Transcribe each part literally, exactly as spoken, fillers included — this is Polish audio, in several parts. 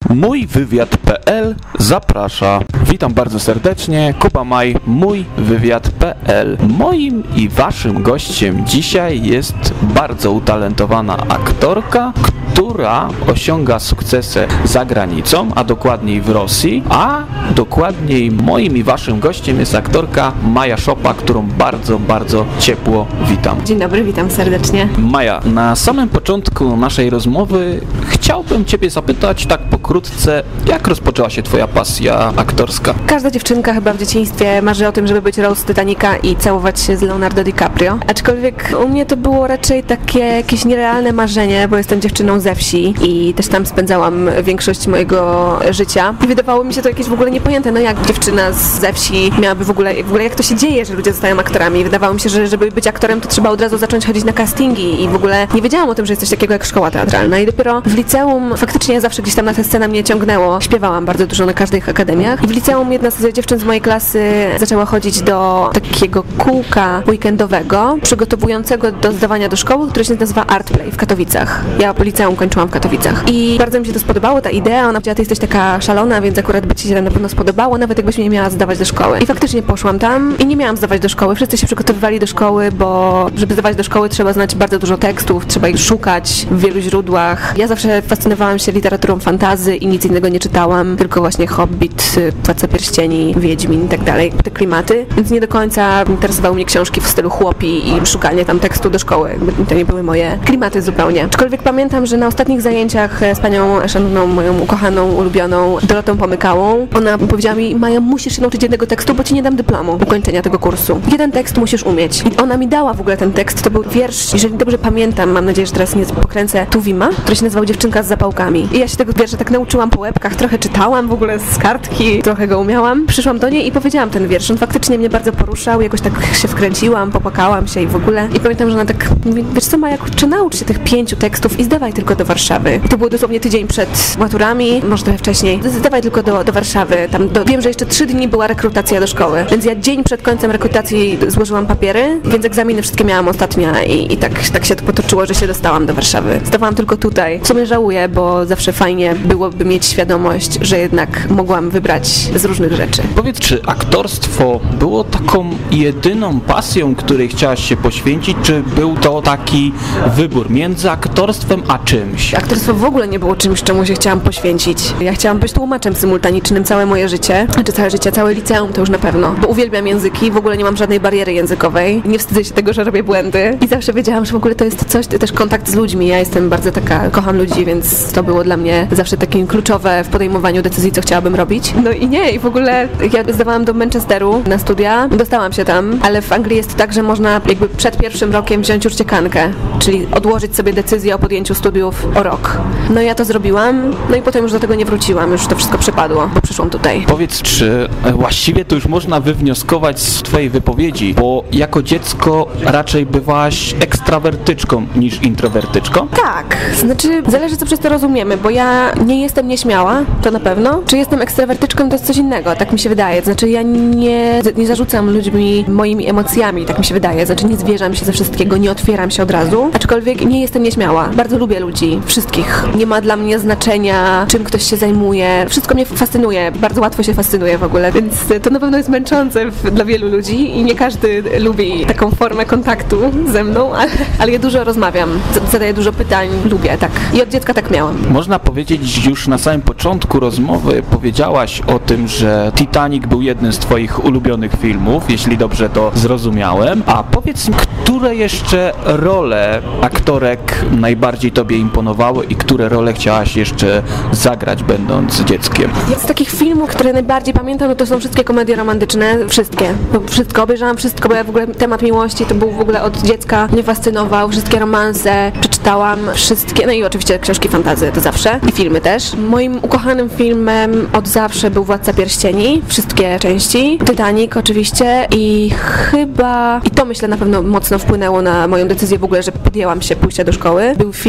mój wywiad kropka p l zaprasza. Witam bardzo serdecznie, Kuba Maj, mój wywiad kropka p l. Moim i waszym gościem dzisiaj jest bardzo utalentowana aktorka, która osiąga sukcesy za granicą, a dokładniej w Rosji, a dokładniej moim i waszym gościem jest aktorka Maja Szopa, którą bardzo, bardzo ciepło witam. Dzień dobry, witam serdecznie. Maja, na samym początku naszej rozmowy chciałbym ciebie zapytać tak pokrótce, jak rozpoczęła się twoja pasja aktorska? Każda dziewczynka chyba w dzieciństwie marzy o tym, żeby być Rose z Titanica i całować się z Leonardo DiCaprio. Aczkolwiek u mnie to było raczej takie jakieś nierealne marzenie, bo jestem dziewczyną ze wsi i też tam spędzałam większość mojego życia. I wydawało mi się to jakieś w ogóle niepojęte, no jak dziewczyna ze wsi miałaby w ogóle, w ogóle jak to się dzieje, że ludzie zostają aktorami. Wydawało mi się, że żeby być aktorem, to trzeba od razu zacząć chodzić na castingi i w ogóle nie wiedziałam o tym, że jest coś takiego jak szkoła teatralna. I dopiero w liceum faktycznie zawsze gdzieś tam na tę scenę mnie ciągnęło. Śpiewałam bardzo dużo na każdych akademiach. I w liceum jedna z dziewczyn z mojej klasy zaczęła chodzić do takiego kółka weekendowego, przygotowującego do zdawania do szkoły, które się nazywa Artplay w Katowicach. Ja po liceum kończyłam w Katowicach. I bardzo mi się to spodobało, ta idea. Ona powiedziała, ty jesteś taka szalona, więc akurat by ci się na pewno spodobało, nawet jakbyś mnie miała zdawać do szkoły. I faktycznie poszłam tam i nie miałam zdawać do szkoły. Wszyscy się przygotowywali do szkoły, bo żeby zdawać do szkoły trzeba znać bardzo dużo tekstów, trzeba ich szukać w wielu źródłach. Ja zawsze fascynowałam się literaturą fantasy i nic innego nie czytałam, tylko właśnie Hobbit, Władca Pierścieni, Wiedźmin i tak dalej, te klimaty. Więc nie do końca interesowały mnie książki w stylu chłopi i szukanie tam tekstu do szkoły. To nie były moje klimaty zupełnie. Aczkolwiek pamiętam, że na ostatnich zajęciach z panią szanowną, moją ukochaną, ulubioną Dorotą Pomykałą, ona powiedziała mi: Maja, musisz się nauczyć jednego tekstu, bo ci nie dam dyplomu ukończenia tego kursu. Jeden tekst musisz umieć. I ona mi dała w ogóle ten tekst. To był wiersz, jeżeli dobrze pamiętam, mam nadzieję, że teraz nie pokręcę, Tuwima, który się nazywał Dziewczynka z zapałkami. I ja się tego wiersza tak nauczyłam po łebkach, trochę czytałam w ogóle z kartki, trochę go umiałam. Przyszłam do niej i powiedziałam ten wiersz. On faktycznie mnie bardzo poruszał, jakoś tak się wkręciłam, popłakałam się i w ogóle. I pamiętam, że ona tak mówi: wiesz co, Maja, kurczę, naucz się tych pięciu tekstów i zdawaj tylko do Warszawy. I to było dosłownie tydzień przed maturami, może trochę wcześniej. Zdawaj tylko do, do Warszawy. Tam do, wiem, że jeszcze trzy dni była rekrutacja do szkoły, więc ja dzień przed końcem rekrutacji złożyłam papiery, więc egzaminy wszystkie miałam ostatnia i, i tak, tak się to potoczyło, że się dostałam do Warszawy. Zdawałam tylko tutaj. W sumie żałuję, bo zawsze fajnie byłoby mieć świadomość, że jednak mogłam wybrać z różnych rzeczy. Powiedz, czy aktorstwo było taką jedyną pasją, której chciałaś się poświęcić, czy był to taki wybór między aktorstwem a czymś? Aktorstwo w ogóle nie było czymś, czemu się chciałam poświęcić. Ja chciałam być tłumaczem symultanicznym całe moje życie, znaczy całe życie, całe liceum to już na pewno, bo uwielbiam języki, w ogóle nie mam żadnej bariery językowej, nie wstydzę się tego, że robię błędy i zawsze wiedziałam, że w ogóle to jest coś, też kontakt z ludźmi. Ja jestem bardzo taka, kocham ludzi, więc to było dla mnie zawsze takie kluczowe w podejmowaniu decyzji, co chciałabym robić. No i nie, i w ogóle ja zdawałam do Manchesteru na studia, dostałam się tam, ale w Anglii jest tak, że można jakby przed pierwszym rokiem wziąć uciekankę, czyli odłożyć sobie decyzję o podjęciu studiów o rok. No i ja to zrobiłam, no i potem już do tego nie wróciłam, już to wszystko przepadło, bo przyszłam tutaj. Powiedz, czy właściwie to już można wywnioskować z twojej wypowiedzi, bo jako dziecko raczej bywałaś ekstrawertyczką niż introwertyczką? Tak, znaczy zależy, co przez to rozumiemy, bo ja nie jestem nieśmiała, to na pewno. Czy jestem ekstrawertyczką, to jest coś innego, tak mi się wydaje. Znaczy ja nie, nie zarzucam ludźmi moimi emocjami, tak mi się wydaje. Znaczy nie zwierzam się ze wszystkiego, nie otwieram się od razu, aczkolwiek nie jestem nieśmiała. Bardzo lubię ludzi, wszystkich. Nie ma dla mnie znaczenia, czym ktoś się zajmuje. Wszystko mnie fascynuje, bardzo łatwo się fascynuje w ogóle, więc to na pewno jest męczące w, dla wielu ludzi i nie każdy lubi taką formę kontaktu ze mną, ale, ale ja dużo rozmawiam, zadaję dużo pytań, lubię, tak. I od dziecka tak miałam. Można powiedzieć, już na samym początku rozmowy powiedziałaś o tym, że Titanic był jednym z twoich ulubionych filmów, jeśli dobrze to zrozumiałem. A powiedz mi, które jeszcze role aktorek najbardziej tobie imponowały i które role chciałaś jeszcze zagrać, będąc dzieckiem? Z takich filmów, które najbardziej pamiętam, no to są wszystkie komedie romantyczne, wszystkie. Wszystko, obejrzałam wszystko, bo ja w ogóle temat miłości to był w ogóle od dziecka, mnie fascynował, wszystkie romanse, przeczytałam wszystkie, no i oczywiście książki fantasy, to zawsze, i filmy też. Moim ukochanym filmem od zawsze był Władca Pierścieni, wszystkie części, Titanic oczywiście i chyba, i to myślę na pewno mocno wpłynęło na moją decyzję w ogóle, że podjęłam się pójścia do szkoły, był film Bracia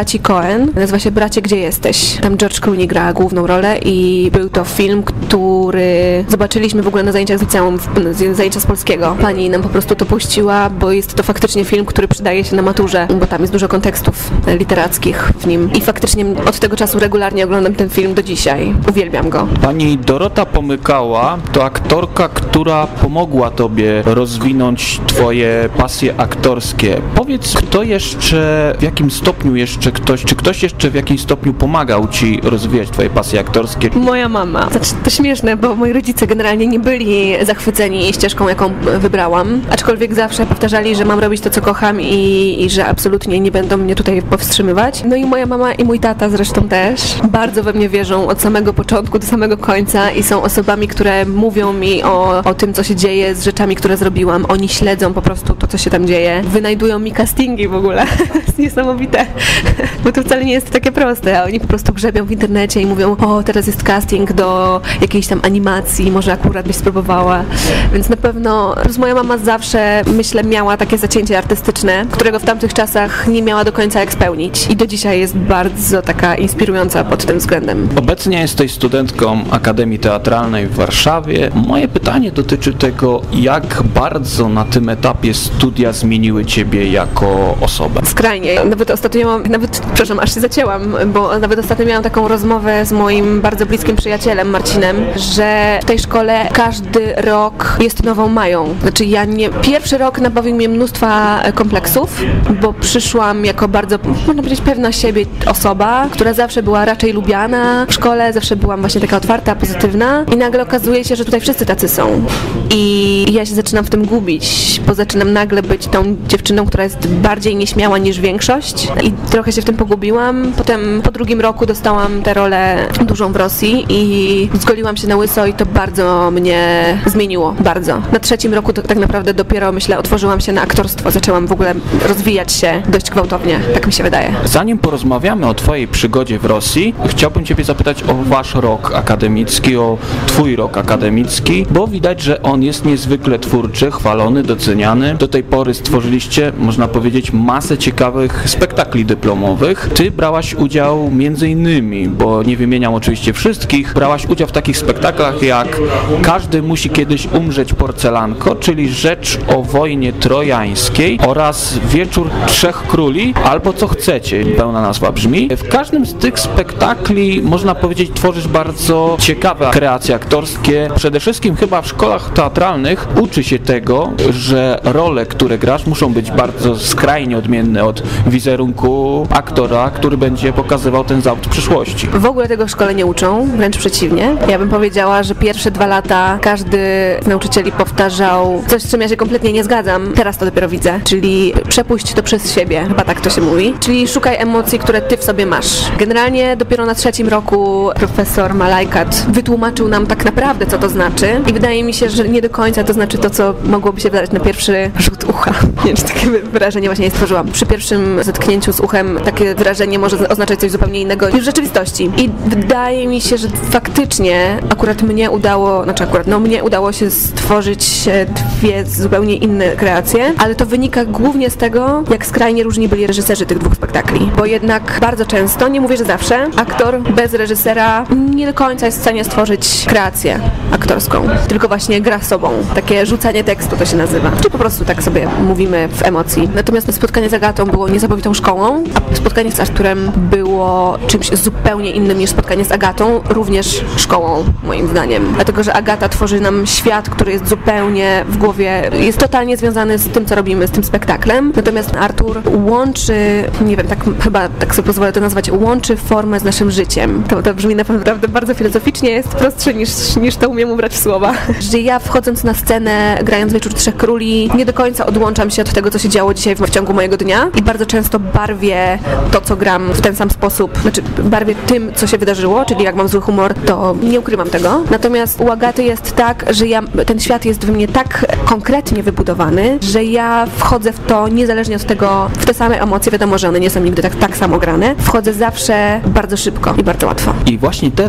braci Coen. Nazywa się Bracie, gdzie jesteś? Tam George Clooney gra główną rolę i był to film, który zobaczyliśmy w ogóle na zajęciach z liceum, zajęcia z polskiego. Pani nam po prostu to puściła, bo jest to faktycznie film, który przydaje się na maturze, bo tam jest dużo kontekstów literackich w nim. I faktycznie od tego czasu regularnie oglądam ten film do dzisiaj. Uwielbiam go. Pani Dorota Pomykała to aktorka, która pomogła tobie rozwinąć twoje pasje aktorskie. Powiedz, kto jeszcze, w jakim stopniu jeszcze ktoś, czy ktoś jeszcze w jakimś stopniu pomagał ci rozwijać twoje pasje aktorskie? Moja mama. Znaczy, to śmieszne, bo moi rodzice generalnie nie byli zachwyceni ścieżką, jaką wybrałam, aczkolwiek zawsze powtarzali, że mam robić to, co kocham i, i że absolutnie nie będą mnie tutaj powstrzymywać. No i moja mama i mój tata zresztą też bardzo we mnie wierzą od samego początku do samego końca i są osobami, które mówią mi o, o tym, co się dzieje z rzeczami, które zrobiłam. Oni śledzą po prostu to, co się tam dzieje. Wynajdują mi castingi w ogóle. To jest niesamowite, bo to wcale nie jest takie proste, a oni po prostu grzebią w internecie i mówią, o, teraz jest casting do jakiejś tam animacji, może akurat byś spróbowała. Więc na pewno moja mama zawsze, myślę, miała takie zacięcie artystyczne, którego w tamtych czasach nie miała do końca jak spełnić. I do dzisiaj jest bardzo taka inspirująca pod tym względem. Obecnie jesteś studentką Akademii Teatralnej w Warszawie. Moje pytanie dotyczy tego, jak bardzo na tym etapie studia zmieniły ciebie jako osobę. Skrajnie. Nawet ostatnio miałam, nawet, przepraszam, aż się zacięłam, bo nawet ostatnio miałam taką rozmowę z moim bardzo bliskim przyjacielem Marcinem, że w tej szkole każdy rok jest nową Mają. Znaczy ja nie... Pierwszy rok nabawił mnie mnóstwa kompleksów, bo przyszłam jako bardzo, można powiedzieć, pewna siebie osoba, która zawsze była raczej lubiana w szkole, zawsze byłam właśnie taka otwarta, pozytywna i nagle okazuje się, że tutaj wszyscy tacy są. I ja się zaczynam w tym gubić, bo zaczynam nagle być tą dziewczyną, która jest bardziej nieśmiała niż większość i trochę się w tym pogubiłam. Potem po drugim roku dostałam tę rolę dużą w Rosji i zgoliłam się na łyso i to bardzo mnie zmieniło, bardzo. Na trzecim roku to tak naprawdę dopiero, myślę, otworzyłam się na aktorstwo, zaczęłam w ogóle rozwijać się dość gwałtownie, tak mi się wydaje. Zanim porozmawiamy o twojej przygodzie w Rosji, chciałbym ciebie zapytać o wasz rok akademicki, o twój rok akademicki, bo widać, że on jest niezwykle twórczy, chwalony, doceniany. Do tej pory stworzyliście, można powiedzieć, masę ciekawych spektakli dyplomowych. Ty brałaś udział między innymi, bo nie wymieniam oczywiście wszystkich, brałaś udział w takich spektaklach jak Każdy musi kiedyś umrzeć, porcelanko, czyli rzecz o wojnie trojańskiej, oraz Wieczór Trzech Króli, albo Co chcecie, pełna nazwa brzmi. W każdym z tych spektakli, można powiedzieć, tworzysz bardzo ciekawe kreacje aktorskie. Przede wszystkim chyba w szkołach teatralnych uczy się tego, że role, które grasz, muszą być bardzo skrajnie odmienne od wizerunku aktora, który będzie pokazywał ten zawód w przyszłości. W ogóle tego w szkole nie uczą, wręcz przeciwnie. Ja bym powiedziała, że pierwsze dwa lata każdy z nauczycieli powtarzał coś, z czym ja się kompletnie nie zgadzam. Teraz to dopiero widzę, czyli przepuść to przez siebie, chyba tak to się mówi. Czyli szukaj emocji, które ty w sobie masz. Generalnie dopiero na trzecim roku profesor Malajkat wytłumaczył nam tak naprawdę, co to znaczy i wydaje mi się, że nie do końca to znaczy to, co mogłoby się wydać na pierwszy rzut ucha. Nie wiem, czy takie wyrażenie właśnie nie stworzyłam. Przy pierwszym zetknięciu z uchem takie wyrażenie może oznaczać coś zupełnie innego niż w rzeczywistości. I wydaje mi się, że faktycznie akurat mnie udało, znaczy akurat, no mnie udało się stworzyć dwie zupełnie inne kreacje, ale to wynika głównie z tego, jak skrajnie różni byli reżyserzy tych dwóch spektakli. Bo jednak bardzo często, nie mówię, że zawsze, aktor bez reżysera nie do końca jest w stanie stworzyć kreację aktorską, tylko właśnie gra sobą. Takie rzucanie tekstu to się nazywa. Czy po prostu tak sobie mówimy w emocji. Natomiast spotkanie z Agatą było niesamowitą szkołą, a spotkanie z Arturem było czymś zupełnie innym niż spotkanie z Agatą, również szkołą, moim zdaniem. Dlatego, że Agata tworzy nam świat, który jest zupełnie w głowie, jest totalnie związany z tym, co robimy, z tym spektaklem. Natomiast Artur łączy, nie wiem, tak chyba tak sobie pozwolę to nazwać, łączy formę z naszym życiem. To, to brzmi naprawdę bardzo filozoficznie, jest prostsze niż, niż to umiem ubrać w słowa. Że ja wchodząc na scenę, grając Wieczór Trzech Króli, nie do końca odłączam się od tego, co się działo dzisiaj w, w ciągu mojego dnia i bardzo często barwię to, co gram w ten sam sposób, znaczy barwię tym, co się wydarzyło, czyli jak mam zły humor, to nie ukrywam tego. Natomiast u Agaty jest tak, że ja, ten świat jest w mnie tak konkretnie wybudowany, że ja wchodzę w to niezależnie od tego, w te same emocje, wiadomo, że one nie są nigdy tak, tak samo grane, wchodzę zawsze bardzo szybko i bardzo łatwo. I właśnie teraz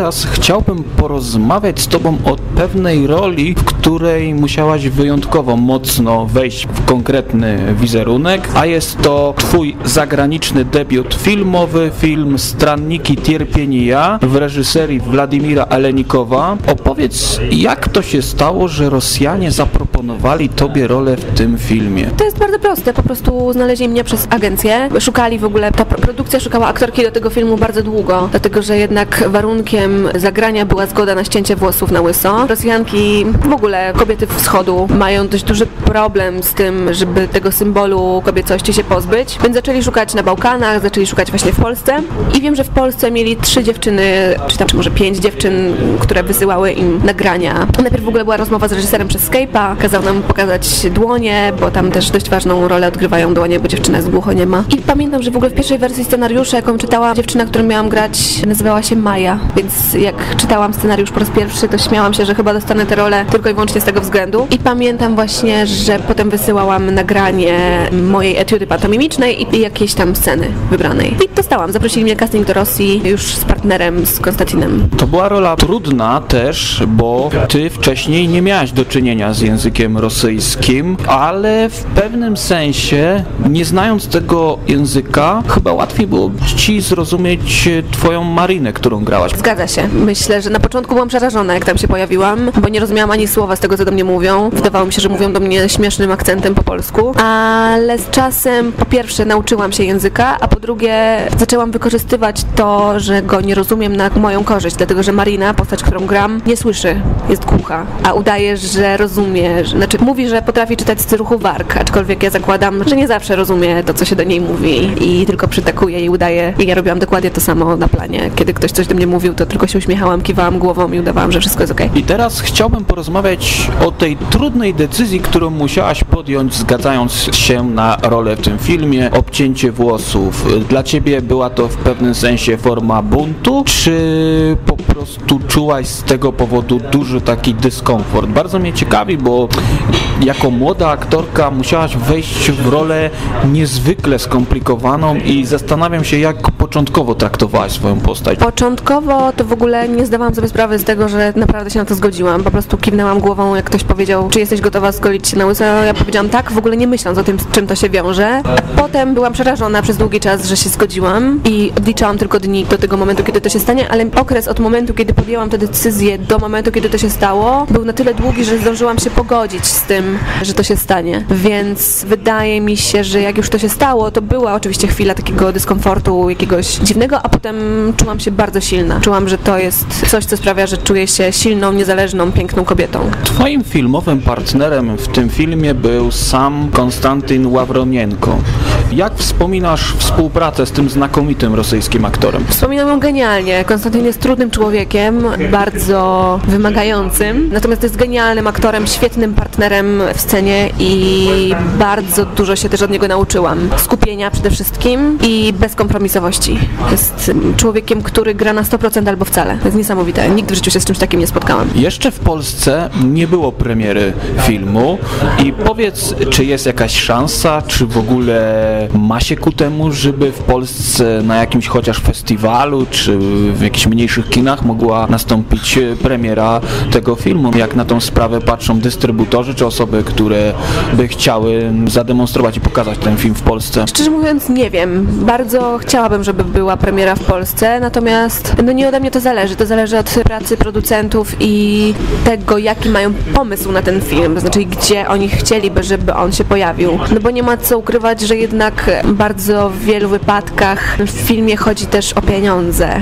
teraz chciałbym porozmawiać z Tobą o pewnej roli, w której musiałaś wyjątkowo mocno wejść w konkretny wizerunek, a jest to Twój zagraniczny debiut filmowy, film Stranniki Tierpienia w reżyserii Władimira Alenikowa. Opowiedz, jak to się stało, że Rosjanie zaproponowali Tobie rolę w tym filmie? To jest bardzo proste, po prostu znaleźli mnie przez agencję. Szukali w ogóle, ta produkcja szukała aktorki do tego filmu bardzo długo, dlatego że jednak warunkiem zagrania była zgoda na ścięcie włosów na łyso. Rosjanki, w ogóle kobiety wschodu mają dość duży problem z tym, żeby tego symbolu kobiecości się pozbyć, więc zaczęli szukać na Bałkanach, zaczęli szukać właśnie w Polsce i wiem, że w Polsce mieli trzy dziewczyny, czy tam czy może pięć dziewczyn, które wysyłały im nagrania. Najpierw w ogóle była rozmowa z reżyserem przez Skype'a, kazał nam pokazać dłonie, bo tam też dość ważną rolę odgrywają dłonie, bo dziewczyna jest głuchoniema. I pamiętam, że w ogóle w pierwszej wersji scenariusza, jaką czytała dziewczyna, którą miałam grać, nazywała się Maja, więc jak czytałam scenariusz po raz pierwszy, to śmiałam się, że chyba dostanę tę rolę tylko i wyłącznie z tego względu. I pamiętam właśnie, że potem wysyłałam nagranie mojej etiudy pantomimicznej i jakiejś tam sceny wybranej. I dostałam. Zaprosili mnie casting do Rosji już z partnerem, z Konstantinem. To była rola trudna też, bo Ty wcześniej nie miałaś do czynienia z językiem rosyjskim, ale w pewnym sensie, nie znając tego języka, chyba łatwiej było Ci zrozumieć Twoją Marinę, którą grałaś. Zgadza się. Myślę, że na początku byłam przerażona, jak tam się pojawiłam, bo nie rozumiałam ani słowa z tego, co do mnie mówią. Wydawało mi się, że mówią do mnie śmiesznym akcentem po polsku, ale z czasem po pierwsze nauczyłam się języka, a po drugie zaczęłam wykorzystywać to, że go nie rozumiem na moją korzyść, dlatego że Marina, postać, którą gram, nie słyszy, jest głucha, a udaje, że rozumie, że, znaczy mówi, że potrafi czytać z ruchu warg, aczkolwiek ja zakładam, że nie zawsze rozumie to, co się do niej mówi i tylko przytakuje i udaje. I ja robiłam dokładnie to samo na planie. Kiedy ktoś coś do mnie mówił, to tylko się uśmiechałam, kiwałam głową i udawałam, że wszystko jest okej. I teraz chciałbym porozmawiać o tej trudnej decyzji, którą musiałaś podjąć, zgadzając się na rolę w tym filmie, obcięcie włosów. Dla Ciebie była to w pewnym sensie forma buntu, czy po prostu czułaś z tego powodu duży taki dyskomfort? Bardzo mnie ciekawi, bo jako młoda aktorka musiałaś wejść w rolę niezwykle skomplikowaną i zastanawiam się, jak początkowo traktowałaś swoją postać. Początkowo to w ogóle nie zdawałam sobie sprawy z tego, że naprawdę się na to zgodziłam. Po prostu kiwnęłam głową, jak ktoś powiedział, czy jesteś gotowa zgolić się na łyso. Ja powiedziałam tak, w ogóle nie myśląc o tym, z czym to się wiąże. Potem byłam przerażona przez długi czas, że się zgodziłam i odliczałam tylko dni do tego momentu, kiedy to się stanie, ale okres od momentu, kiedy podjęłam tę decyzję do momentu, kiedy to się stało, był na tyle długi, że zdążyłam się pogodzić z tym, że to się stanie. Więc wydaje mi się, że jak już to się stało, to była oczywiście chwila takiego dyskomfortu, jakiegoś dziwnego, a potem czułam się bardzo silna. Czułam, że to jest coś, co sprawia, że czuję się silną, niezależną, piękną kobietą. Twoim filmowym partnerem w tym filmie był sam Konstantyn Ławronienko. Jak wspominasz współpracę z tym znakomitym rosyjskim aktorem? Wspominam ją genialnie. Konstantyn jest trudnym człowiekiem, bardzo wymagającym, natomiast jest genialnym aktorem, świetnym partnerem w scenie i bardzo dużo się też od niego nauczyłam. Skupienia przede wszystkim i bezkompromisowości. Jest człowiekiem, który gra na sto procent albo wcale. To jest niesamowite. Nigdy w życiu się z czymś takim nie spotkałam. Jeszcze w Polsce nie było premiery filmu i powiedz, czy jest jakaś szansa, czy w ogóle ma się ku temu, żeby w Polsce na jakimś chociaż festiwalu, czy w jakichś mniejszych kinach mogła nastąpić premiera tego filmu? Jak na tą sprawę patrzą dystrybutorzy, czy osoby, które by chciały zademonstrować i pokazać ten film w Polsce? Szczerze mówiąc nie wiem. Bardzo chciałabym, żeby była premiera w Polsce, natomiast no nie ode mnie to zależy. To zależy od pracy producentów i tego, jaki mają pomysł na ten film, to znaczy gdzie oni chcieliby, żeby on się pojawił. No bo nie ma co ukrywać, że jednak bardzo w wielu wypadkach w filmie chodzi też o pieniądze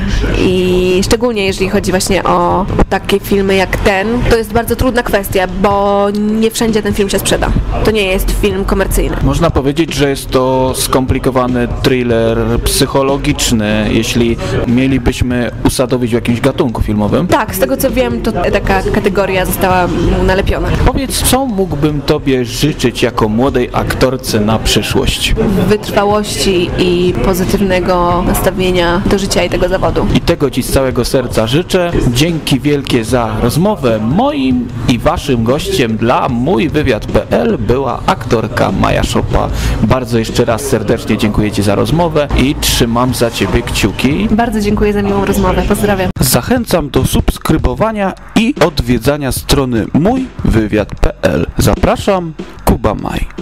i szczególnie jeżeli chodzi właśnie o takie filmy jak ten, to jest bardzo trudna kwestia, bo nie wszędzie ten film się sprzeda. To nie jest film komercyjny. Można powiedzieć, że jest to skomplikowany thriller psychologiczny, jeśli mielibyśmy usadowić w jakimś gatunku filmowym. Tak, z tego co wiem, to taka kategoria została mu nalepiona. Powiedz, co mógłbym Tobie życzyć jako młodej aktorce na przyszłość? Wytrwałości i pozytywnego nastawienia do życia i tego zawodu. I tego Ci z całego serca życzę. Dzięki wielkie za rozmowę. Moim i Waszym gościem dla mój wywiad kropka p l była aktorka Maja.pl, Maja Shopa. Bardzo jeszcze raz serdecznie dziękuję Ci za rozmowę i trzymam za Ciebie kciuki. Bardzo dziękuję za miłą rozmowę. Pozdrawiam. Zachęcam do subskrybowania i odwiedzania strony mój wywiad kropka p l. Zapraszam, Kuba Maj.